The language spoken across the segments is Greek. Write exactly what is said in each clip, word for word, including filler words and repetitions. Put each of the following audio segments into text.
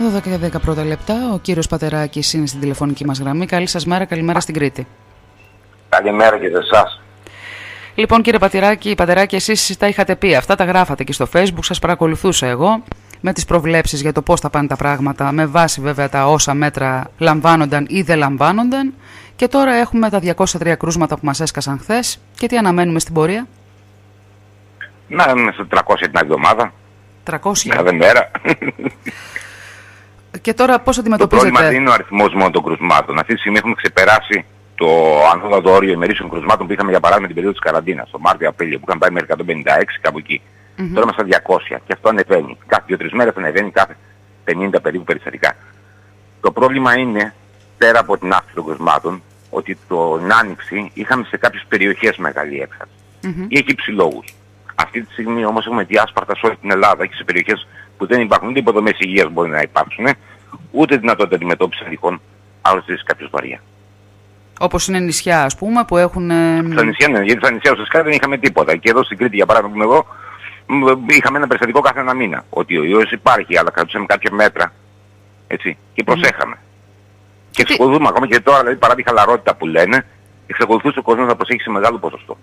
δώδεκα και δέκα πρώτα λεπτά. Ο κύριος Πατεράκης είναι στην τηλεφωνική μας γραμμή. Καλή σας μέρα, καλημέρα στην Κρήτη. Καλημέρα και σε εσάς. Λοιπόν, κύριε Πατεράκη, Πατεράκη, εσείς τα είχατε πει αυτά, τα γράφατε και στο Facebook, σας παρακολουθούσα εγώ με τις προβλέψεις για το πώς θα πάνε τα πράγματα, με βάση βέβαια τα όσα μέτρα λαμβάνονταν ή δεν λαμβάνονταν. Και τώρα έχουμε τα διακόσια τρία κρούσματα που μας έσκασαν χθες. Και τι αναμένουμε στην πορεία? Να είμαι στο τριακόσια την εβδομάδα. τριακόσια. Κάθε μέρα. Και τώρα πώς αντιμετωπίζετε? Το πρόβλημα δεν είναι ο αριθμός μόνο των κρουσμάτων. Αυτή τη στιγμή έχουμε ξεπεράσει το ανώτατο όριο ημερήσιων κρουσμάτων που είχαμε για παράδειγμα την περίοδο της καραντίνας, το Μάρτιο-Απρίλιο, που είχαν πάει μέχρι εκατόν πενήντα έξι κάπου εκεί. Mm-hmm. Τώρα είμαστε στα διακόσια και αυτό ανεβαίνει. Κάθε δύο τρεις μέρες ανεβαίνει, κάθε πενήντα περίπου περιστατικά. Το πρόβλημα είναι, πέρα από την αύξηση των κρουσμάτων, ότι την Άνοιξη είχαμε σε κάποιες περιοχές μεγάλη έξαρση. Mm-hmm. Ή εκεί ψηλόγους. Αυτή τη στιγμή όμως έχουμε διάσπαρτα σε όλη την Ελλάδα και σε περιοχές που δεν υπάρχουν ούτε υποδομές υγείας μπορεί να υπάρξουν, ούτε δυνατότητα αντιμετώπισης τυχόν άρρωστης κάποιος βαριά. Όπως είναι νησιά, ας πούμε, που έχουν... Στα νησιά, ναι, γιατί στα νησιά ουσιαστικά δεν είχαμε τίποτα. Και εδώ στην Κρήτη, για παράδειγμα, που είμαι εγώ, είχαμε ένα περιστατικό κάθε ένα μήνα. Ότι ο ιός υπάρχει, αλλά κρατούσαμε κάποια μέτρα. Έτσι, και προσέχαμε. Mm. Και εξακολουθούμε ακόμα και τώρα, δηλαδή παρά τη χαλαρότητα που λένε, εξακολουθούσε ο κόσμος να προσέχει σε μεγάλο ποσοστό.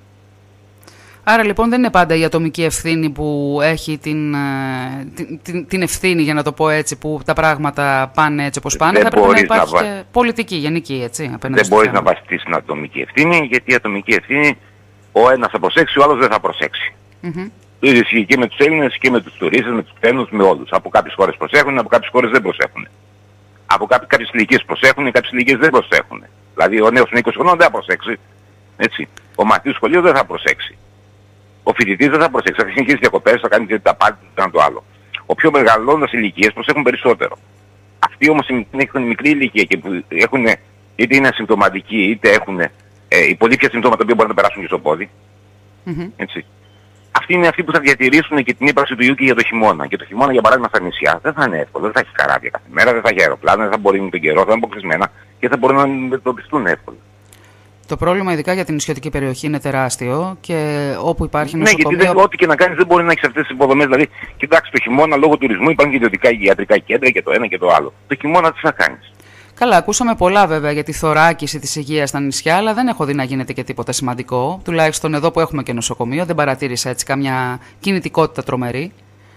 Άρα λοιπόν δεν είναι πάντα η ατομική ευθύνη που έχει την, την, την, την ευθύνη, για να το πω έτσι, που τα πράγματα πάνε έτσι όπως πάνε. Δεν θα πρέπει να υπάρχει να και πολιτική, γενική, έτσι. Δεν μπορείς να βασιστείς στην ατομική ευθύνη, γιατί η ατομική ευθύνη ο ένας θα προσέξει, ο άλλος δεν θα προσέξει. Mm-hmm. Το ίδιο ισχύει και με τους Έλληνες και με τους τουρίστες, με τους ξένους, με όλους. Από κάποιες χώρες προσέχουν, από κάποιες χώρες δεν προσέχουν. Από κάποιες ηλικίες προσέχουν, κάποιες ηλικίες δεν προσέχουν. Δηλαδή ο νέος των είκοσι χρονών δεν θα προσέξει. Έτσι. Ο μαθητής του σχολείου δεν θα προσέξει. Ο φοιτητής δεν θα προσέξει, θα συνεχίσει διακοπές, θα κάνει και τα πάντα το ένα το άλλο. Ο πιο μεγαλώνοντας ηλικίες προσέχουν περισσότερο. Αυτοί όμως έχουν μικρή ηλικία και που έχουν, είτε είναι ασυμπτωματικοί, είτε έχουν ε, οι πολύ πια συμπτώματα που μπορούν να περάσουν και στο πόδι. Mm-hmm. Έτσι. Αυτοί είναι αυτοί που θα διατηρήσουν και την ύπαρξη του ιού και για το χειμώνα. Και το χειμώνα, για παράδειγμα, στα νησιά δεν θα είναι εύκολο, δεν θα έχει καράβια κάθε μέρα, δεν θα έχει αεροπλάνα, δεν θα μπορεί με τον καιρό, θα είναι αποκλεισμένα και θα μπορούν να αντιμετωπιστούν εύκολα. Το πρόβλημα, ειδικά για την νησιωτική περιοχή, είναι τεράστιο και όπου υπάρχει νοσοκομείο... Ναι, γιατί δεν, ό,τι και να κάνεις δεν μπορεί να έχεις αυτές τις υποδομές. Δηλαδή, κοιτάξτε, το χειμώνα λόγω τουρισμού υπάρχουν και ιδιωτικά ιατρικά κέντρα και το ένα και το άλλο. Το χειμώνα τι θα κάνεις? Καλά, ακούσαμε πολλά βέβαια για τη θωράκιση της υγείας στα νησιά, αλλά δεν έχω δει να γίνεται και τίποτα σημαντικό. Τουλάχιστον εδώ που έχουμε και νοσοκομείο, δεν παρατήρησα έτσι καμιά κινητικότητα τρομερή.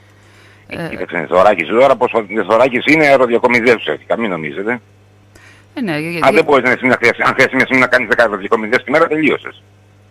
Ε, κοίταξε, η θωράκιση τώρα, πως η θωράκιση είναι αεροδιακομιδές ουσιαστικά, μην νομίζετε. Ε, ναι, γιατί... Αν δεν μπορείς να, να χρειαστεί, αν χρειαστεί μια στιγμή να κάνεις δεκάδες διακομιδές τη μέρα, τελείωσες.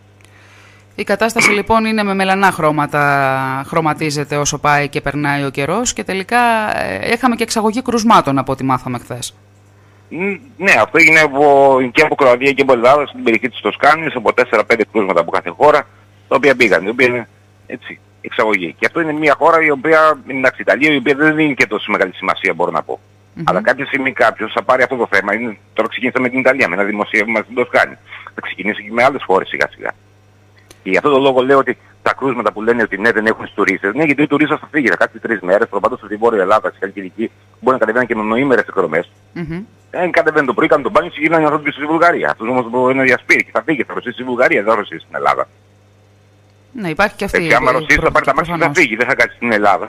Η κατάσταση λοιπόν είναι με μελανά χρώματα, χρωματίζεται όσο πάει και περνάει ο καιρός και τελικά ε, είχαμε και εξαγωγή κρουσμάτων από ό,τι μάθαμε χθες. Ναι, αυτό έγινε από, και από Κροατία και από Ελλάδα στην περιοχή της Τοσκάνης, από τέσσερα πέντε κρούσματα από κάθε χώρα, τα οποία πήγαν, τα οποία είναι έτσι, εξαγωγή. Και αυτό είναι μια χώρα η οποία, εντάξει, η Ιταλία, η οποία δεν δίνει και τόσο μεγάλη σημασία, μπορώ να πω. Mm-hmm. Αλλά κάποια στιγμή κάποιος θα πάρει αυτό το θέμα, είναι, τώρα ξεκίνησα με την Ιταλία, με ένα δημοσίευμα στην Τοσκάνη, θα ξεκινήσει και με άλλες χώρες σιγά σιγά. Και γι' αυτό το λόγο λέω ότι τα κρούσματα που λένε ότι ναι δεν έχουν τουρίστες, ναι γιατί ο τουρίστας θα φύγει, θα κάτσει τρεις μέρες, προπαντός στη Βόρεια Ελλάδα, στη Χαλκιδική, μπορεί να κατεβαίνει και με νοήμερες εκδρομές. Mm-hmm. Ε, κατεβαίνει το πρωί, κάνει τον μπάνιο και γυρνάει άνθρωποι στη Βουλγαρία. Αυτός όμως μπορεί να διασπείρει και θα φύγει, θα ρωτήσει στη Βουλγαρία, δεν θα ρωτήσει στην Ελλάδα. Ναι, υπάρχει και αυτή η. Έτσι, άμα ρωτήσει θα πάρει τα μάτια και θα φύγει, δεν θα κάτσει στην Ελλάδα.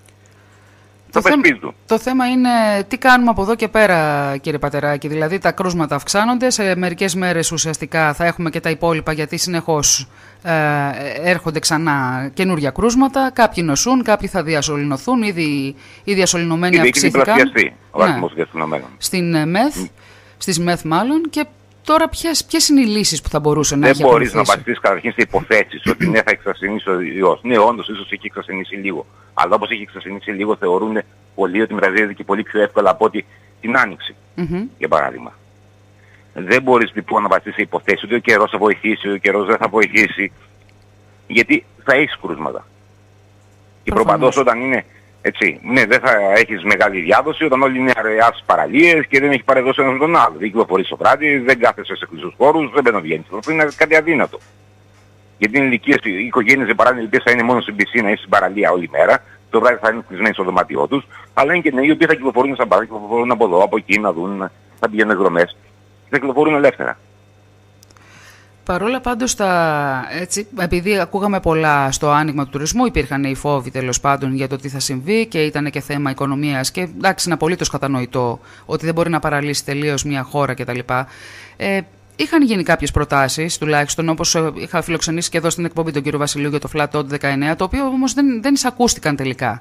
Το, θέμα, το θέμα είναι τι κάνουμε από εδώ και πέρα, κύριε Πατεράκη. Δηλαδή τα κρούσματα αυξάνονται, σε μερικές μέρες ουσιαστικά θα έχουμε και τα υπόλοιπα, γιατί συνεχώς ε, έρχονται ξανά καινούργια κρούσματα. Κάποιοι νοσούν, κάποιοι θα διασωληνωθούν, ήδη οι διασωληνωμένοι αυξήθηκαν. Ήδη ο αριθμός διασωληνωμένων. Στην ΜΕΘ, στις ΜΕΘ μάλλον, και τώρα ποιες, ποιες είναι οι λύσεις που θα μπορούσε να δεν έχει μπορείς ακολουθήσει? να βασιστείς καταρχήν σε υποθέσεις ότι ναι θα εξασθενήσει ο ιός. Ναι, όντως ίσως έχει εξασθενήσει λίγο. Αλλά όπως έχει εξασθενήσει λίγο θεωρούν πολλοί ότι μεταδίδεται και πολύ πιο εύκολα από ότι την Άνοιξη, mm-hmm. για παράδειγμα. Δεν μπορείς λοιπόν να βασιστείς σε υποθέσεις ότι ο καιρός θα βοηθήσει, ο καιρός δεν θα βοηθήσει. Γιατί θα έχεις κρούσματα. Και προπαντός όταν είναι έτσι, ναι, δεν θα έχεις μεγάλη διάδοση όταν όλοι είναι αραιά στις παραλίες και δεν έχει παρεδώσει ένας τον άλλο. Δεν κυκλοφορείς το βράδυ, δεν κάθεσαι σε κλειστούς χώρους, δεν μπαίνω βγαίνεις. Αυτό είναι κάτι αδύνατο. Γιατί είναι ηλικίες, οι οικογένειες για παράδειγμα, οι οποίες θα είναι μόνο στην πισίνα ή στην παραλία όλη μέρα, το βράδυ θα είναι κλεισμένοι στο δωμάτιό τους, αλλά είναι και νέοι οι οποίοι θα κυκλοφορούν στα μπαρ, θα κυκλοφορούν από εδώ, από εκεί, να δουν, θα πηγαίνουν εκδρομές, θα κυκλοφορούν ελεύθερα. Παρόλα πάντως, τα, έτσι, επειδή ακούγαμε πολλά στο άνοιγμα του τουρισμού, υπήρχαν οι φόβοι τέλος πάντων για το τι θα συμβεί και ήταν και θέμα οικονομίας και εντάξει, είναι απολύτως κατανοητό ότι δεν μπορεί να παραλύσει τελείως μια χώρα κτλ. Ε, είχαν γίνει κάποιες προτάσεις, τουλάχιστον όπως είχα φιλοξενήσει και εδώ στην εκπομπή τον κύριο Βασιλείου για το Flat Out δεκαεννιά, το οποίο όμως δεν, δεν εισακούστηκαν τελικά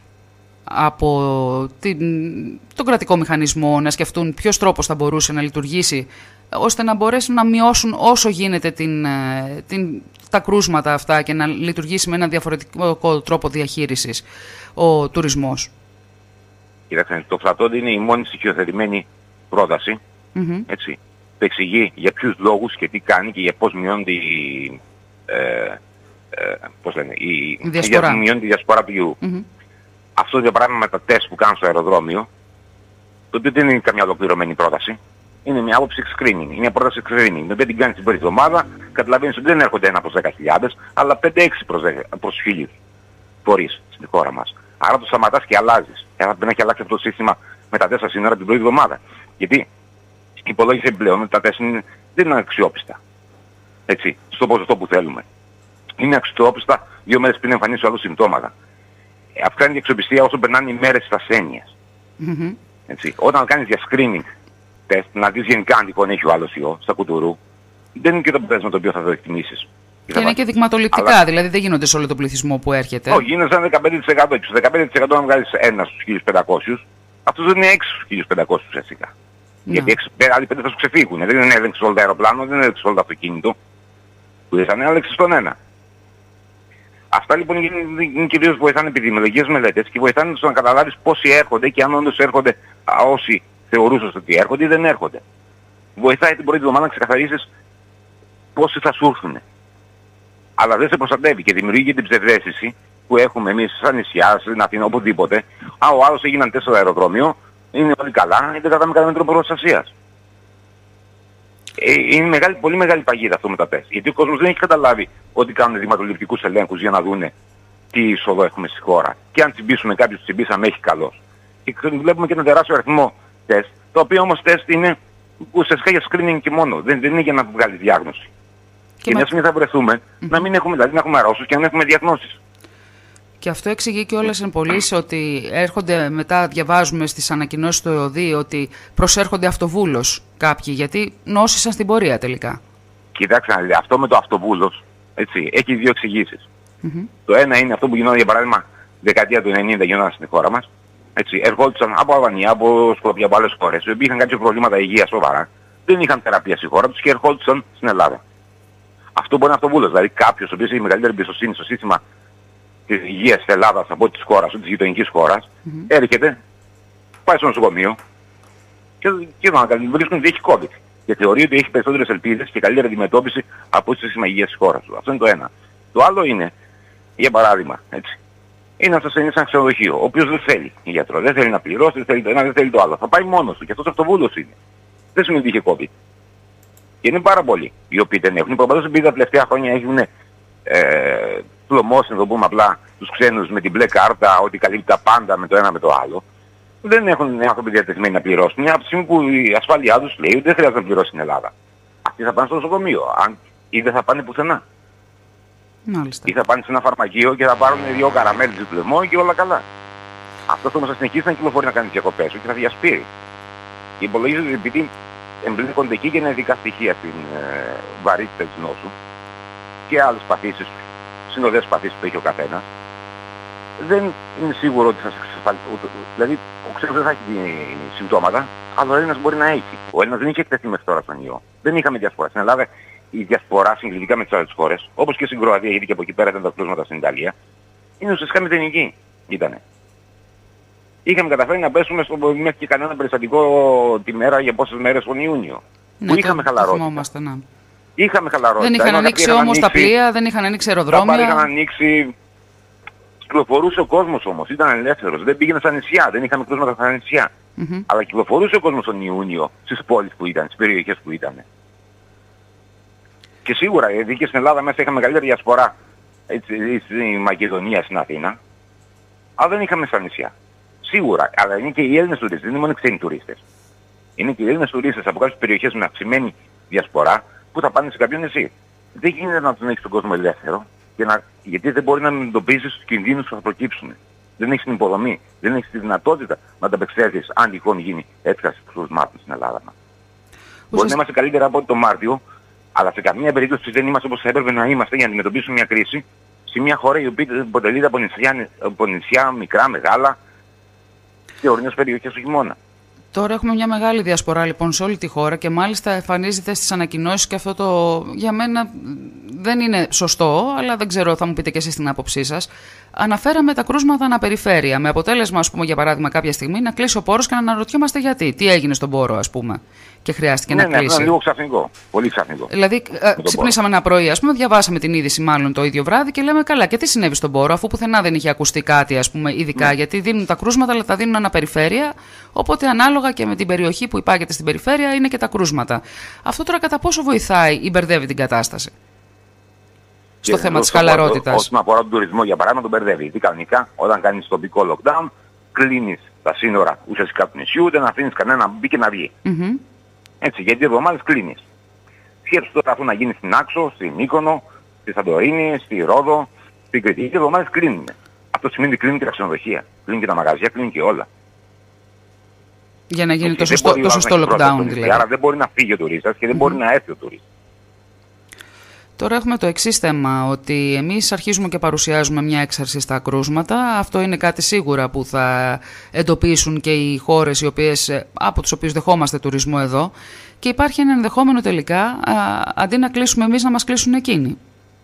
από την, τον κρατικό μηχανισμό να σκεφτούν ποιος τρόπος θα μπορούσε να λειτουργήσει ώστε να μπορέσουν να μειώσουν όσο γίνεται την, την, τα κρούσματα αυτά και να λειτουργήσει με ένα διαφορετικό τρόπο διαχείρισης ο τουρισμός. Κοιτάξτε, το Flat Out είναι η μόνη στοιχειοθετημένη πρόταση. Mm-hmm. Έτσι. Το εξηγεί για ποιους λόγους και τι κάνει και για πώς μειώνεται η, ε, ε, πώς λένε, η, διασπορά. Για, μειώνεται η διασπορά του ιού. Mm-hmm. Αυτό για παράδειγμα με τα τεστ που κάνουν στο αεροδρόμιο, το οποίο δεν είναι καμιά ολοκληρωμένη πρόταση. Είναι μια άποψη screening, είναι μια πρόταση screening. Με οποία την κάνεις την πρώτη εβδομάδα, καταλαβαίνεις ότι δεν έρχονται ένα προς δέκα χιλιάδες, αλλά πέντε έξι προς χίλιους φορείς στην χώρα μας. Άρα το σταματάς και αλλάζεις. Άρα πρέπει να έχει αλλάξει αυτό το σύστημα με τα τέσσερα σύνορα την πρώτη εβδομάδα. Γιατί υπολόγισε πλέον ότι τα τεστ δεν είναι αξιόπιστα. Έτσι, στο ποσοστό που θέλουμε. Είναι αξιόπιστα δύο μέρες πριν εμφανίσει άλλο συμπτώματα. Αυξάνει η αξιοπιστία όσο περνάνε οι μέρες της ασθένειας. Mm-hmm. Έτσι, όταν κάνεις για screening τεστ, να δεις γενικά αν τυχόν έχει ο άλλος ιό στα κουτουρού, δεν είναι και το αποτέλεσμα το οποίο θα το εκτιμήσεις. Και είναι και δειγματοληπτικά, αλλά... δηλαδή δεν γίνονται σε όλο τον πληθυσμό που έρχεται. Όχι, γίνονται σαν δεκαπέντε τοις εκατό. Και στο δεκαπέντε τοις εκατό αν βγάλεις ένα στους χίλιους πεντακόσιους, αυτός δεν είναι έξι στους χίλιους πεντακόσιους ουσιαστικά. Ναι. Γιατί άλλοι πέντε θα σου ξεφύγουν. Δεν είναι έλεγξε όλο το αεροπλάνο, δεν είναι έλεγξε όλο το αυτοκίνητο. Που ήσαν έλεγξε στον ένα. Αυτά λοιπόν είναι κυρίως βοηθάνε επιδημιολογικές μελέτες και βοηθάνε στο να καταλάβεις πόσοι έρχονται και αν όντως έρχονται όσοι θεωρούσες ότι έρχονται ή δεν έρχονται. Βοηθάει την πρώτη εβδομάδα να ξεκαθαρίσεις πόσοι θα σου έρθουν. Αλλά δεν σε προστατεύει και δημιουργεί και την ψευδαίσθηση που έχουμε εμείς σαν νησιά, στην Αθήνα, οπουδήποτε. Α, ο άλλος έγιναν τεστ στο αεροδρόμιο, είναι όλοι καλά, δεν κρατάμε κανένα τρόπο προστασίας. Ε, είναι μεγάλη, πολύ μεγάλη παγίδα αυτό με τα τεστ. Γιατί ο κόσμος δεν έχει καταλάβει ότι κάνουν δειγματοληπτικούς ελέγχους για να δούνε τι είσοδο έχουμε στη χώρα. Και αν τσιμπήσουμε κάποιους που τσιμπήσαμε έχει καλός. Και βλέπουμε και ένα τεράστιο αριθμό τεστ, το οποίο όμως τεστ είναι ουσιαστικά για screening και μόνο. Δεν, δεν είναι για να βγάλει διάγνωση. Και, και μια στιγμή θα βρεθούμε mm-hmm. να μην έχουμε, δηλαδή να έχουμε αρρώσεις και να μην έχουμε διαγνώσεις. Και αυτό εξηγεί και όλες εν πωλής ότι έρχονται μετά, διαβάζουμε στις ανακοινώσεις του ΕΟΔΗ ότι προσέρχονται αυτοβούλος κάποιοι, γιατί νόσησαν στην πορεία τελικά. Κοιτάξτε, αυτό με το αυτοβούλος, έτσι, έχει δύο εξηγήσεις. Mm-hmm. Το ένα είναι αυτό που γινόταν για παράδειγμα δεκαετία του ενενήντα γινόταν στην χώρα μας. Έτσι, ερχόντουσαν από Αλβανία, από Σκόπια, από άλλες χώρες, οι οποίοι είχαν κάποια προβλήματα υγείας σοβαρά, δεν είχαν θεραπεία στη χώρα τους και ερχόντουσαν στην Ελλάδα. Αυτό μπορεί να είναι αυτοβούλος, δηλαδή κάποιος ο οποίος έχει μεγαλύτερη εμπιστοσύνη στο σύστημα της υγείας της Ελλάδας από της χώρας, της γειτονικής χώρας, mm-hmm. έρχεται, πάει στο νοσοκομείο και, και να βρίσκουν ότι έχει COVID. Και θεωρεί ότι έχει περισσότερες ελπίδες και καλύτερη αντιμετώπιση από το σύστημα υγείας της χώρας του. Αυτό είναι το ένα. Το άλλο είναι, για παράδειγμα, έτσι, είναι ένας ασθενής σε ένα ξενοδοχείο, ο οποίος δεν θέλει γιατρό, δεν θέλει να πληρώσει, δεν θέλει το ένα, δεν θέλει το άλλο. Θα πάει μόνος του και αυτός αυτοβούλος είναι. Δεν σημαίνει ότι είχε COVID. Και είναι πάρα πολλοί οι οποίοι δεν έχουν. Προπαντός επειδή τα τελευταία χρόνια έχουν ε, πλωμώσει, να το πούμε απλά, τους ξένους με την μπλε κάρτα, ότι καλύπτει τα πάντα με το ένα με το άλλο. Δεν έχουν οι άνθρωποι διατεθειμένοι να πληρώσουν. Από τη στιγμή που η ασφάλειά τους λέει ότι δεν χρειάζεται να πληρώσει στην Ελλάδα. Αυτοί θα πάνε στο νοσοκομείο, αν ή δεν θα πάνε πουθενά. Μάλιστα. Ή θα πάνε σε ένα φαρμακείο και θα πάρουν δύο καραμέλες του λαιμό και όλα καλά. Αυτός όμως θα συνεχίσει να κυκλοφορεί να κάνει διακοπές και θα διασπείρει. Και υπολογίζεται ότι επειδή εμπλέκονται εκεί και γενετικά στοιχεία στην ε, βαρύτητα της νόσου και άλλες παθήσεις, συνοδές παθήσεις που έχει ο καθένας, δεν είναι σίγουρο ότι θα σε εξασφαλίσει. Δηλαδή, ο ξένος δεν θα έχει συμπτώματα, αλλά ο Έλληνας μπορεί να έχει. Ο Έλληνας δεν είχε εκτεθεί μέχρι τώρα στον ιό. Δεν είχαμε διασπορά. Στην Ελλάδα η διασπορά συγκριτικά με τις άλλες χώρες, όπως και στην Κροατία, γιατί και από εκεί πέρα ήταν τα κρούσματα στην Ιταλία, είναι ουσιαστικά μηδενική. Ήτανε. Είχαμε καταφέρει να πέσουμε στο μέχρι και κανένα περιστατικό τη μέρα για πόσες μέρες τον Ιούνιο. Ναι, που είχαμε χαλαρότητα. Ναι. Είχαμε χαλαρότητα. Δεν είχαν ανοίξει όμως τα πλοία, δεν είχαν ανοίξει αεροδρόμια. Τα είχαν ανοίξει. Κυκλοφορούσε ο κόσμος όμως, ήταν ελεύθερος. Δεν πήγαινε στα νησιά, δεν είχαμε κρούσματα στα νησιά. Mm-hmm. Αλλά κυκλοφορούσε ο κόσμος τον Ιούνιο στις πόλεις που ήταν, στις περιοχές που ήταν. Και σίγουρα, γιατί και στην Ελλάδα μέσα είχαμε μεγαλύτερη διασπορά, έτσι, στη Μακεδονία, στην Αθήνα, αλλά δεν είχαμε στα νησιά. Σίγουρα, αλλά είναι και οι Έλληνες τουρίστες, δεν είναι μόνο οι ξένοι τουρίστες. Είναι και οι Έλληνες τουρίστες από κάποιες περιοχές με αυξημένη διασπορά Πού θα πάνε σε κάποιον νησί. Δεν γίνεται να τον έχεις τον κόσμο ελεύθερο, και να, γιατί δεν μπορεί να εντοπίσεις τους κινδύνους που θα προκύψουν. Δεν έχεις την υποδομή, δεν έχεις τη δυνατότητα να ανταπεξέλθεις αν τυχόν γίνει έκφραση κρουσμάτων στην Ελλάδα μας. Μπορεί να είμαστε καλύτερα από το Μάρτιο, αλλά σε καμία περίπτωση δεν είμαστε όπως θα έπρεπε να είμαστε για να αντιμετωπίσουμε μια κρίση σε μια χώρα η οποία αποτελείται από νησιά, από νησιά μικρά, μεγάλα και ορεινές περιοχές του χειμώνα. Τώρα έχουμε μια μεγάλη διασπορά λοιπόν σε όλη τη χώρα και μάλιστα εμφανίζεται στις ανακοινώσεις, και αυτό το για μένα δεν είναι σωστό, αλλά δεν ξέρω, θα μου πείτε και εσείς την άποψή σας. Αναφέραμε τα κρούσματα αναπεριφέρεια, με αποτέλεσμα, ας πούμε, για παράδειγμα, κάποια στιγμή να κλείσει ο πόρος και να αναρωτιόμαστε γιατί. Τι έγινε στον πόρο, ας πούμε, και χρειάστηκε ναι, να ναι, κλείσει. Ναι, λίγο ξαφνικό. Πολύ ξαφνικό. Δηλαδή, ξυπνήσαμε ένα πρωί, ας πούμε, διαβάσαμε την είδηση μάλλον το ίδιο βράδυ και λέμε καλά, και τι συνέβη στον πόρο, αφού πουθενά δεν είχε ακουστεί κάτι, ας πούμε, ειδικά, ναι. Γιατί δίνουν τα κρούσματα, αλλά τα δίνουν αναπεριφέρεια. Οπότε, ανάλογα και με την περιοχή που υπάγεται στην περιφέρεια, είναι και τα κρούσματα. Αυτό τώρα κατά πόσο βοηθάει ή μπερδεύει την κατάσταση? Στο θέμα της χαλαρότητας. Όσον αφορά τον τουρισμό, για παράδειγμα, τον μπερδεύει. Γιατί κανονικά, όταν κάνεις τοπικό lockdown, κλείνεις τα σύνορα ουσιαστικά του νησιού, δεν αφήνεις κανένα να μπει και να βγει. Mm-hmm. Έτσι, γιατί εβδομάδες κλείνεις. Σκέψου τώρα αφού να γίνει στην Άξο, στην Μύκονο, στη Σαντορίνη, στη Ρόδο, στην Κρήτη. Και εβδομάδες κλείνουν. Αυτό σημαίνει ότι κλείνουν και τα ξενοδοχεία, κλείνουν και τα μαγαζιά, κλείνουν και όλα. Για να γίνει το σωστό, το σωστό lockdown δηλαδή. Άρα δεν μπορεί να φύγει ο τουρίστας και δεν mm-hmm. μπορεί να έρθει ο τουρίστας. Τώρα έχουμε το εξής θέμα, ότι εμείς αρχίζουμε και παρουσιάζουμε μια έξαρση στα κρούσματα. Αυτό είναι κάτι σίγουρα που θα εντοπίσουν και οι χώρες οι οποίες, από τους οποίους δεχόμαστε τουρισμό εδώ, και υπάρχει ένα ενδεχόμενο τελικά, α, αντί να κλείσουμε εμείς, να μας κλείσουν εκείνοι.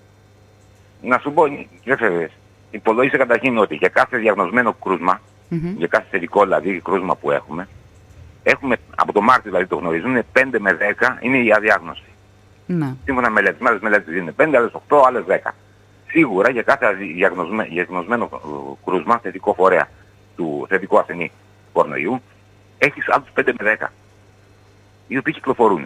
Να σου πω, κύριε Φεβές, υπολόγισε καταρχήν ότι για κάθε διαγνωσμένο κρούσμα, mm-hmm. για κάθε θετικό δηλαδή κρούσμα που έχουμε, έχουμε από το Μάρτιο δηλαδή το γνωρίζουν, πέντε με δέκα είναι η αδιάγνωστη. Ναι. Σύμφωνα με μελέτες, με άλλες μελέτες δίνουν πέντε, άλλες οκτώ, άλλες δέκα. Σίγουρα για κάθε διαγνωσμένο, διαγνωσμένο κρούσμα, θετικό φορέα του θετικού ασθενή κορονοϊού, έχεις άλλους πέντε με δέκα, οι οποίοι κυκλοφορούν.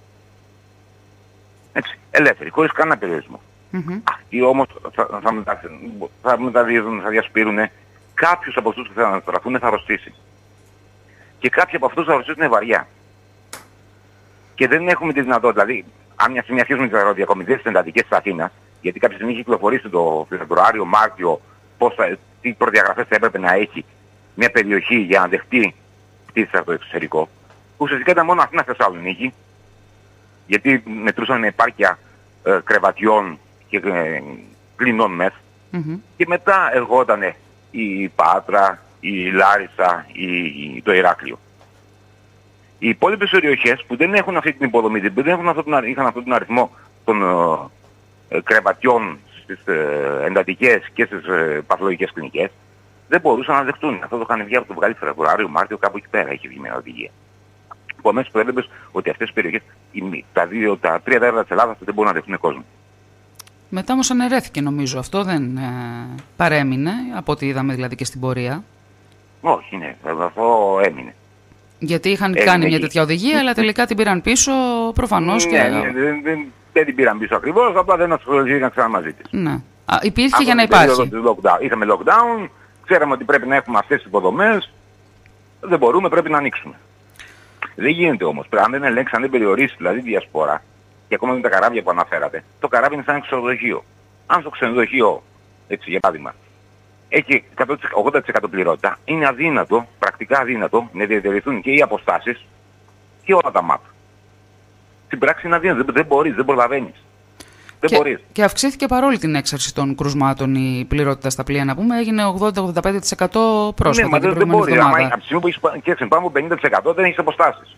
Έτσι, ελεύθεροι, χωρίς κανένα περιορισμό. Mm-hmm. Αυτοί όμως θα, θα, μεταξε, θα μεταδίδουν, θα διασπείρουν. Κάποιους από αυτούς που θα αναστραφούν θα αρρωστήσει. Και κάποιοι από αυτούς θα αρρωστήσουν βαριά. Και δεν έχουμε τη δυνατότητα, δηλαδή, αν μια στιγμή αρχίσουμε τις αεροδιακομιδές στις εντατικές της Αθήνας, γιατί κάποια στιγμή έχει κυκλοφορήσει το Φεβρουάριο, Μάρτιο, πώς θα, τι προδιαγραφές θα έπρεπε να έχει μια περιοχή για να δεχτεί πτήσεις από το εξωτερικό, ουσιαστικά ήταν μόνο Αθήνα Θεσσαλονίκη, γιατί μετρούσαν επάρκεια ε, κρεβατιών και ε, κλινών μεθ, mm-hmm. και μετά εργόταν η Πάτρα, η Λάρισα, η, το Ηράκλειο. Οι υπόλοιπες περιοχές που δεν έχουν αυτή την υποδομή, δεν έχουν αυτόν τον, είχαν αυτόν τον αριθμό των ε, κρεβατιών στις ε, εντατικές και στις ε, παθολογικές κλινικές, δεν μπορούσαν να δεχτούν. Αυτό το είχαν βγει από το βγάλει Φεβρουάριο, Μάρτιο, κάπου εκεί πέρα είχε βγει μια οδηγία. Επομένως προέβλεπες ότι αυτές τις περιοχές, τα, δύο, τα τρία τέταρτα της Ελλάδας δεν μπορούν να δεχτούν κόσμο. Μετά όμως αναιρέθηκε νομίζω, αυτό δεν ε, παρέμεινε, από ό,τι είδαμε δηλαδή και στην πορεία. Όχι, ναι, αυτό έμεινε. Γιατί είχαν Έγινε κάνει μια τέτοια οδηγία, αλλά τελικά την πήραν πίσω προφανώς. Ναι, και... ναι, δεν, δεν, δεν την πήραν πίσω ακριβώς, απλά δεν ασχοληθήκαν ξανά μαζί της. Ναι. Α, υπήρχε αυτό για να υπάρχει. Lockdown. Είχαμε lockdown, ξέραμε ότι πρέπει να έχουμε αυτές τις υποδομές, δεν μπορούμε, πρέπει να ανοίξουμε. Δεν γίνεται όμως, αν δεν ελέγξει, αν δεν περιορίσει δηλαδή τη διασπορά, και ακόμα με τα καράβια που αναφέρατε, το καράβι είναι σαν ένα ξενοδοχείο. Αν στο ξενοδοχείο, έτσι για παράδειγμα, έχει ογδόντα τοις εκατό πληρότητα, είναι αδύνατο, πρακτικά αδύνατο, να διατηρηθούν και οι αποστάσεις και όλα τα μάπ. Στην πράξη είναι αδύνατο, δεν, δεν μπορείς, δεν προλαβαίνεις. Δεν και, μπορείς. Και αυξήθηκε παρόλη την έξαρση των κρουσμάτων η πληρότητα στα πλοία, να πούμε, έγινε ογδόντα με ογδόντα πέντε τοις εκατό πρόσφατα. Ναι, μα δεν, δεν μπορεί. Άμα, από τη στιγμή που έχεις και πάνω από πενήντα τοις εκατό δεν έχεις αποστάσεις.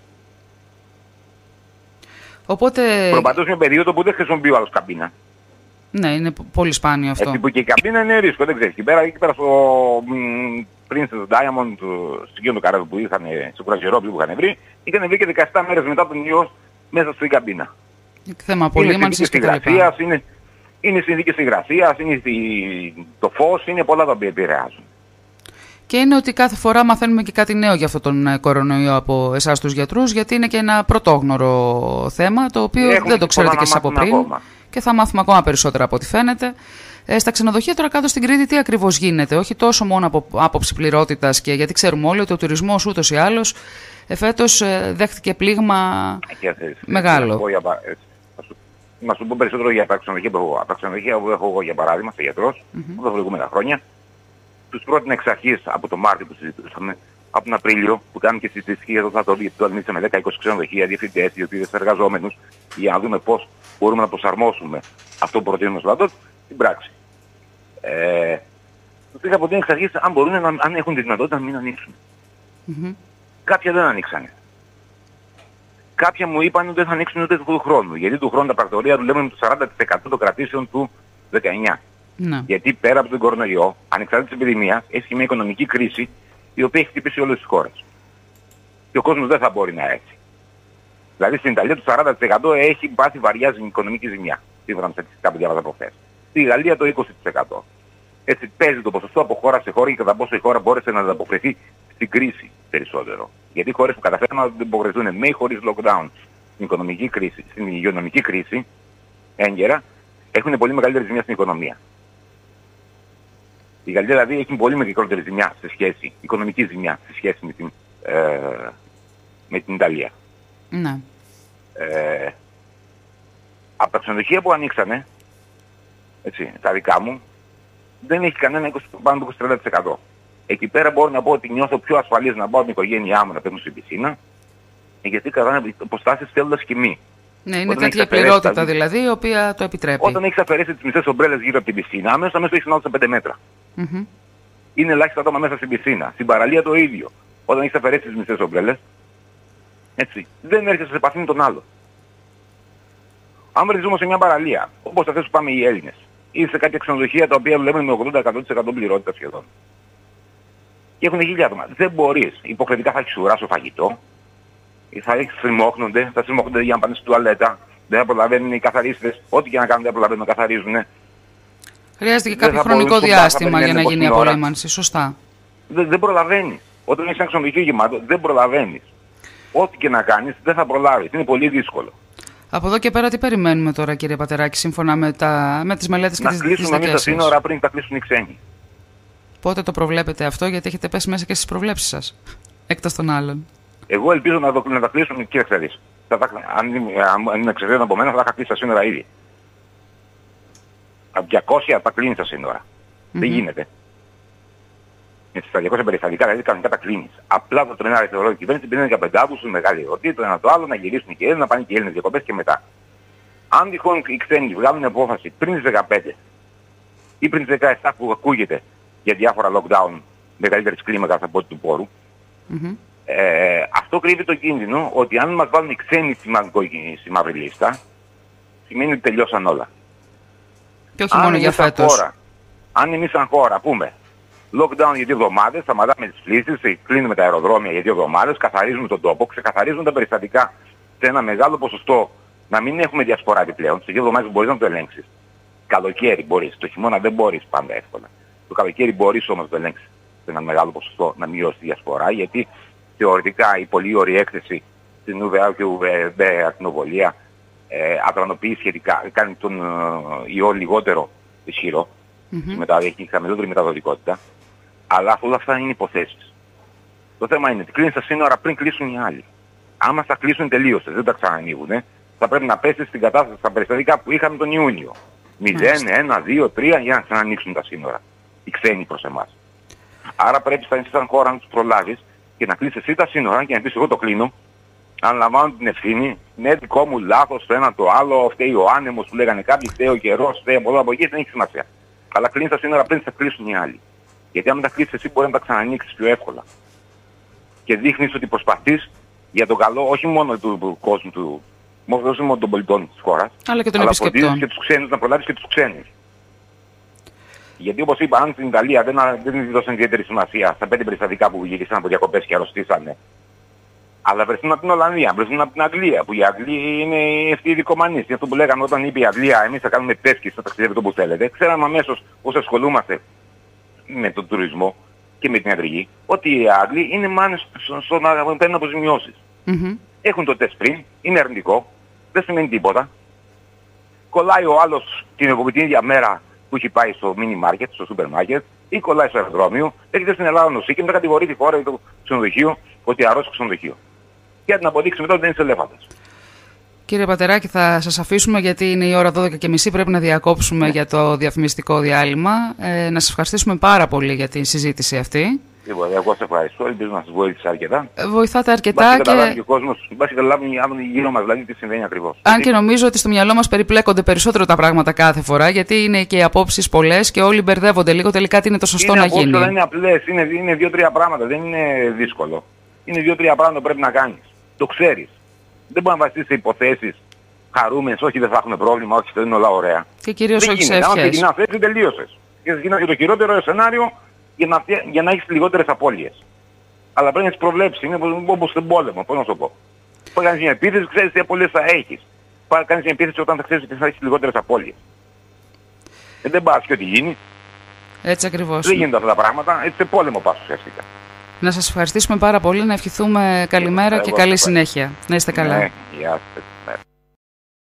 Οπότε... Προπαντός μια περίοδο που δεν χρησιμοποιεί ο άλλος καμπίνα. Ναι, είναι πολύ σπάνιο αυτό. Έτσι που και η καμπίνα είναι ρίσκο, δεν ξέρεις. Εκεί πέρα, εκεί πέρα στο Princess Diamond, στην κύριο του καράβι που είχαν, στο κουρασιερόπλιο που είχαν βρει, είχαν βρει και δεκαεπτά μέρες μετά τον ιό μέσα στην καμπίνα. Θέμα απολύμανσης και τα λοιπά. Είναι, είναι συνθήκες υγρασίας, είναι το φως, είναι πολλά τα οποία επηρεάζουν. Και είναι ότι κάθε φορά μαθαίνουμε και κάτι νέο για αυτόν τον κορονοϊό από εσάς τους γιατρούς, γιατί είναι και ένα πρωτόγνωρο θέμα, το οποίο Έχουμε δεν το ξέρετε και εσείς από πριν. Ακόμα. Και θα μάθουμε ακόμα περισσότερα από ό,τι φαίνεται. Ε, στα ξενοδοχεία τώρα κάτω στην Κρήτη τι ακριβώς γίνεται, όχι τόσο μόνο από άποψη πληρότητας, και γιατί ξέρουμε όλοι ότι ο τουρισμός ούτως ή άλλως εφέτος ε, δέχτηκε πλήγμα και, μεγάλο. Θα σου να σου πω περισσότερο για τα ξενοδοχεία που έχω εγώ. Τα ξενοδοχεία που έχω εγώ για παράδειγμα, σε γιατρός, mm-hmm. τα προηγούμενα χρόνια, τους πρότεινα εξ αρχής από το Μάρτιο που συζητούσαμε, από τον Απρίλιο που κάνουμε και συζητήσεις για το θα το δει, γιατί το αντιμετωπίσαμε δέκα είκοσι ξενοδοχεία, διευθυντές, διοτήτες, εργαζόμενους, για να δούμε πώς μπορούμε να προσαρμόσουμε αυτό που προτείνουμε στο ΛΑΤΟΤ στην πράξη. Ε, τους είχα προτείνει εξ αρχής αν, μπορούν να, αν έχουν τη δυνατότητα να μην ανοίξουν. Mm-hmm. Κάποια δεν ανοίξανε. Κάποια μου είπαν ότι δεν θα ανοίξουν ούτε του χρόνου, γιατί του χρόνου τα πρακτορεία δουλεύουν με το σαράντα τοις εκατό των κρατήσεων του δεκαεννιά. Ναι. Γιατί πέρα από τον κορονοϊό, ανεξάρτητα της επιδημίας, έχει μια οικονομική κρίση η οποία έχει χτυπήσει όλες τις χώρες. Και ο κόσμος δεν θα μπορεί να έρθει. Δηλαδή στην Ιταλία το σαράντα τοις εκατό έχει πάθει βαριά οικονομική ζημιά, σύμφωνα με στατιστικά που διάβαζα προχθές. Στη Γαλλία το είκοσι τοις εκατό. Έτσι παίζει το ποσοστό από χώρα σε χώρα και κατά πόσο η χώρα μπόρεσε να ανταποκριθεί στην κρίση περισσότερο. Γιατί οι χώρες που καταφέρουν να ανταποκριθούν με ή χωρίς lockdown στην οικονομική κρίση, στην υγειονομική κρίση, έγκαιρα, έχουν πολύ μεγαλύτερη ζημιά στην οικονομία. Η Γαλλία δηλαδή έχει πολύ μικρότερη ζημιά σε σχέση, οικονομική ζημιά σε σχέση με την, ε, με την Ιταλία. Ναι. Ε, από τα ξενοδοχεία που ανοίξανε, έτσι, τα δικά μου, δεν έχει κανένα είκοσι, πάνω από είκοσι με τριάντα τοις εκατό. Εκεί πέρα μπορώ να πω ότι νιώθω πιο ασφαλής να πάω με την οικογένειά μου να παίρνω στην πισίνα, γιατί κρατάνε αποστάσεις θέλοντας και μη. Ναι, είναι τέτοια πληρότητα τα... δηλαδή, η οποία το επιτρέπει. Όταν έχεις αφαιρέσει τις μισές ομπρέλες γύρω από την πισίνα, αμέσως αμέσως έχεις ανάλυση πέντε μέτρα. Mm-hmm. Είναι ελάχιστα άτομα μέσα στην πισίνα. Στην παραλία το ίδιο. Όταν έχεις αφαιρέσει τις μισές ομπρέλες, έτσι, δεν έρχεσαι σε επαφή με τον άλλο. Αν βρεθούμε σε μια παραλία, όπως αυτές που πάμε οι Έλληνες, ή σε κάποια ξενοδοχεία τα οποία δουλεύουν με ογδόντα με εκατό τοις εκατό πληρότητα σχεδόν. Και έχουν χίλια άτομα. Δεν μπορείς. Υποχρεωτικά θα έχεις ουρά στο φαγητό, θα έχεις στριμώχνονται, θα στριμώχνονται για να πάνε στην τουαλέτα, δεν θα προλαβαίνουν οι καθαρίστες, ό,τι και να κάνουν δεν προλαβαίνουν να καθαρίζουν. Χρειάζεται και κάποιο χρονικό διάστημα για να γίνει η απολύμανση. Σωστά. Δεν, δεν προλαβαίνεις. Όταν έχεις ένα ξενοδοχείο γεμάτο, δεν προλαβαίνεις. Ό,τι και να κάνεις, δεν θα προλάβεις. Είναι πολύ δύσκολο. Από εδώ και πέρα τι περιμένουμε τώρα, κύριε Πατεράκη, σύμφωνα με, τα, με τις μελέτες και τις δικές σας? Να κλείσουμε εμείς τα σύνορα πριν τα κλείσουν οι ξένοι. Πότε το προβλέπετε αυτό, γιατί έχετε πέσει μέσα και στις προβλέψεις σας, εκτός των άλλων? Εγώ ελπίζω να, το, να τα κλείσουν, κοίταξε δεις. Αν, αν είναι εξαιρετικά από μένα θα είχα κλείσει τα σύνορα ήδη. Από διακόσια τα κλείνεις τα σύνορα. Mm-hmm. Δεν γίνεται. Με τις διακόσια περιστατικά δηλαδή κανονικά τα κλείνεις. Απλά το τρενάρι θεωρώ η κυβέρνηση πήρε για πεντάβουσους μεγάλη ερωτή, το ένα το άλλο, να γυρίσουν και οι Έλληνες, να πάνε και οι Έλληνες διακοπές και μετά. Αν τυχόν οι ξένοι βγάλουν απόφαση πριν τις δεκαπέντε ή πριν τις δεκαεπτά που ακούγεται για διάφορα lockdown μεγαλύτερης κλίμακας από ό,τι του πόρου, mm-hmm. ε, αυτό κρύβει το κίνδυνο ότι αν μας βάλουν οι ξένοι στη μαύρη λίστα, σημαίνει ότι τελειώσαν όλα. Και όχι μόνο για φέτος. Χώρα, αν εμείς σαν χώρα πούμε lockdown για δύο εβδομάδες, σταματάμε τις πτήσεις, κλείνουμε τα αεροδρόμια για δύο εβδομάδες, καθαρίζουμε τον τόπο, ξεκαθαρίζουμε τα περιστατικά σε ένα μεγάλο ποσοστό, να μην έχουμε διασπορά επιπλέον. Σε δύο εβδομάδες μπορείς να το ελέγξεις. Καλοκαίρι μπορείς, το χειμώνα δεν μπορείς πάντα εύκολα. Το καλοκαίρι μπορείς όμως να το ελέγξεις σε ένα μεγάλο ποσοστό, να μειώσει τη διασπορά, γιατί θεωρητικά η πολύ ωρή έκθεση στην ου βι έι και ου βι μπι ακτινοβολία ε, ατρανοποιεί σχετικά, κάνει τον ε, ιό λιγότερο ισχυρό, mm-hmm. μετά έχει χαμηλότερη μεταδοτικότητα, αλλά όλα αυτά είναι υποθέσεις. Το θέμα είναι ότι κλείνεις τα σύνορα πριν κλείσουν οι άλλοι. Άμα θα κλείσουν τελείωσε, δεν τα ξανανοίγουν, θα πρέπει να πέσει στην κατάσταση στα περιστατικά που είχαμε τον Ιούνιο. μηδέν, ένα, δύο, τρία για να ξανανοίξουν τα σύνορα. Οι ξένοι προς εμάς. Άρα πρέπει σαν χώρα να τους προλάβεις και να κλείσεις εσύ τα σύνορα και να πεις εγώ το κλείνω. Αν λαμβάνω την ευθύνη, είναι δικό μου λάθος το ένα το άλλο, φταίει ο άνεμος που λέγανε κάποιοι, φταίει ο καιρός, φταίει από εδώ από εκεί, δεν έχει σημασία. Αλλά κλείνεις τα σύνορα πριν θα κλείσουν οι άλλοι. Γιατί αν τα κλείσεις εσύ μπορεί να τα ξανανοίξεις πιο εύκολα. Και δείχνεις ότι προσπαθείς για το καλό όχι μόνο του, του κόσμου, του, όχι μόνο των πολιτών της χώρας, αλλά και των αλλά επισκεπτών. Και τους ξένους, να προλάβεις και τους ξένους. Γιατί όπως είπα, αν στην Ιταλία δεν, δεν δώσαν ιδιαίτερη σημασία στα πέντε περιστατικά που γύρισαν από διακοπές και αρρωστήσανε, αλλά βρεθούν από την Ολλανδία, βρεθούν από την Αγγλία, που η Αγγλία είναι αυτοί οι δικομανείς. Είναι αυτό που λέγανε όταν είπε η Αγγλία, εμείς θα κάνουμε πέσκες, θα ταξιδεύετε όπου θέλετε. Ξέραμε αμέσως όσοι ασχολούμαστε με τον τουρισμό και με την ιατρική, ότι οι Άγγλοι είναι μάνες στο να παίρνουν αποζημιώσεις. Mm-hmm. Έχουν το τεστ πριν, είναι αρνητικό, δεν σημαίνει τίποτα. Κολλάει ο άλλος την, την ίδια μέρα που έχει πάει στο mini market, στο super market, ή κολλάει στο αεροδρόμιο, έρχεται στην Ελλάδα νοσή και μετά κατηγορεί τη χώρα ή το ξενοδοχείο ότι αρρώσει το ξενοδοχείο. Και να την αποδείξει μετά ότι δεν είσαι ελέφαντας. Κύριε Πατεράκη, θα σας αφήσουμε γιατί είναι η ώρα δώδεκα και μισή, πρέπει να διακόψουμε yeah. για το διαφημιστικό διάλειμμα. Ε, να σας ευχαριστήσουμε πάρα πολύ για τη συζήτηση αυτή. Λοιπόν, εγώ σε ευχαριστώ, ελπίζω να σας βοήθησα αρκετά. Βοηθάτε αρκετά και... καταλάβει και ο κόσμος, μπας και καταλάβει γύρω μας, δηλαδή τι συμβαίνει ακριβώς. Αν και νομίζω ότι στο μυαλό μας περιπλέκονται περισσότερο τα πράγματα κάθε φορά, γιατί είναι και οι απόψεις πολλές και όλοι μπερδεύονται λίγο τελικά τι είναι το σωστό είναι να γίνει. Δεν είναι απλές, είναι, είναι δύο-τρία πράγματα, δεν είναι δύσκολο. Είναι δύο-τρία πράγματα που πρέπει να κάνεις. Το ξέρεις. Δεν μπορεί να βασίσεις σε υποθέσεις χαρούμενες, όχι δεν θα έχουμε πρόβλημα, όχι δεν είναι όλα ωραία. Και κυρίως όχι σε ευχές. Αν ξεκινάς έτσι τελείωσες. Και ξεκινάς για το χειρότερο σενάριο για να, για να έχεις λιγότερες απώλειες. Αλλά πρέπει να τις προβλέψεις, είναι όπως στον πόλεμο, πώς να σου πω. Όταν κάνεις μια επίθεση, ξέρεις τι απώλειες θα έχεις. Πάει κάνεις μια επίθεση όταν θα ξέρεις ότι θα έχεις λιγότερες απώλειες. Ε, δεν πας και ό,τι γίνει. Έτσι ακριβώς. Δεν γίνονται αυτά τα πράγματα, έτσι σε πόλεμο πας ουσιαστικά. Να σας ευχαριστήσουμε πάρα πολύ, να ευχηθούμε καλημέρα και καλή συνέχεια. Να είστε καλά. Ναι, γεια σας.